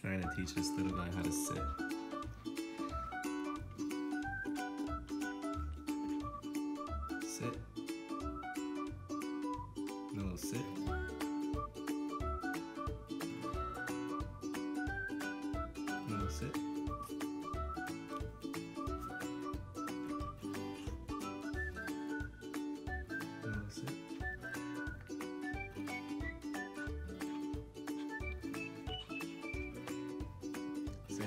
trying to teach this little guy how to sit. Sit. Mello, sit. Mello, sit. Mello, sit. Sit.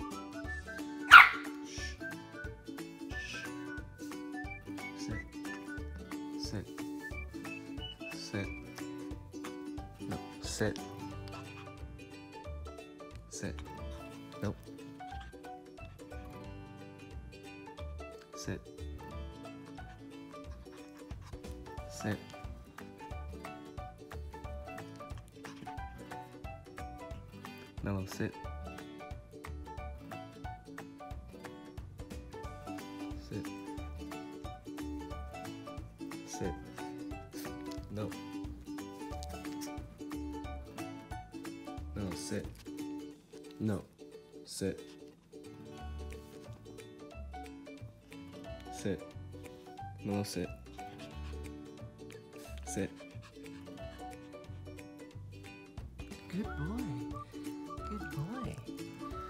Sit. Sit. Sit. No. Sit. Sit. Nope. Sit. Sit. Mello, sit. Sit. Sit. No. No, sit. No. Sit. Sit. No, sit. Sit. Good boy. Good boy.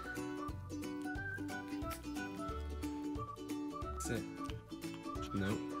Sit. No.